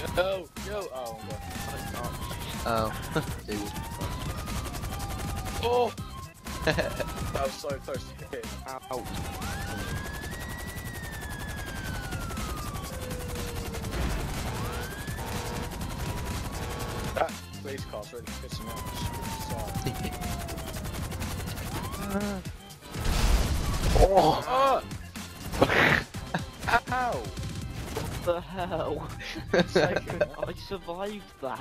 Yo, yo, oh my god. Oh, dude. Oh! That was so close to hit. Ow. That police car's really pissing me off. Oh! Ow! What the hell? I survived that.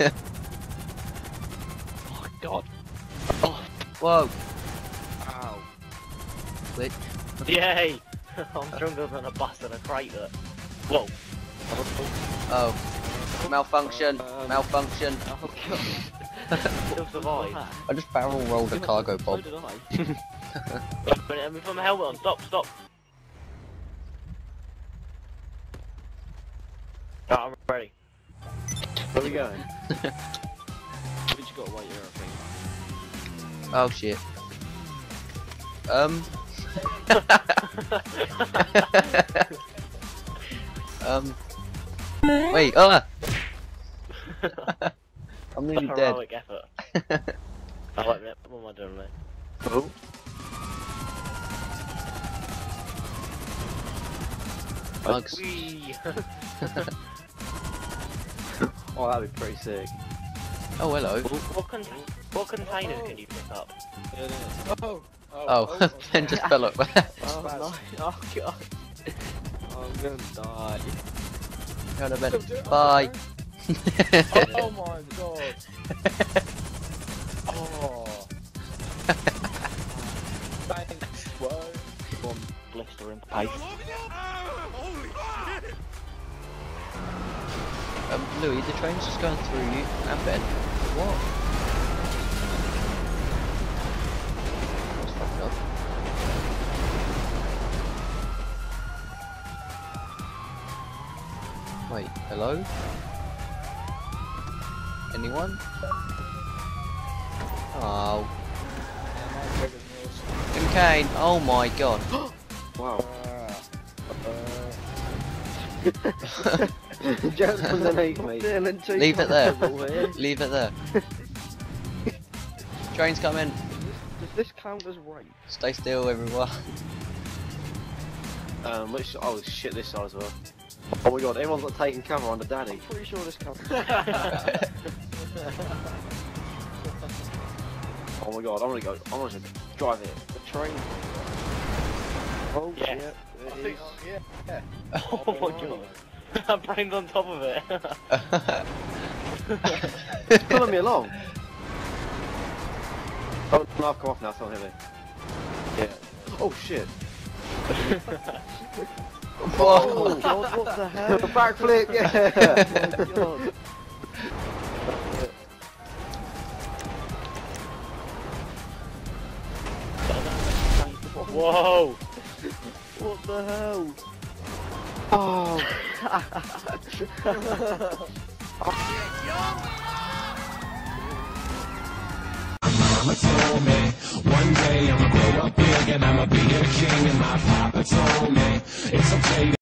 Oh my god. Oh, whoa. Ow. Wait. Yay! I'm stronger than a bus and a crater. Whoa. Oh. Malfunction. Malfunction. Oh god. Still survived. I just barrel rolled a cargo So bob. did I. Let me put my helmet on. Stop, stop. Right, I'm ready. Where are we going? I think you got to wait here, I think. Oh shit. Wait, I'm nearly dead. Heroic effort. I like that. What am I doing, mate? Oh. Bugs. Whee! Oh, that'd be pretty sick. Oh, hello. What containers can you pick up? Oh! Oh, then just fell up. Oh no. Oh god. I'm gonna die. Go to bed. Bye. Oh my god! Oh! Thanks, bro. One blistering pace. Louis, the train's just going through you and Ben. What? That's fucked up. Wait, hello? Anyone? Oh. Tim Kane, oh my god. Wow. Just underneath me. Leave it there. Leave it there. Train's coming. Does this count as rape? Stay still, everyone. Which, oh shit, this side as well. Oh my god, everyone's like taking cover under Daddy. I'm pretty sure this counts. Oh my god, I'm gonna drive it. The train. Oh Yes. shit, I it think, is. yeah. Oh my god. I'm brained on top of it. It's pulling me along. Oh no, I've come off now, it's not heavy. Yeah. Oh shit. Oh god, what the hell? Backflip, yeah! Oh my god. Whoa! What the hell? Oh! Mama told me one day I'ma grow up big and I'ma be a king, and my papa told me it's okay.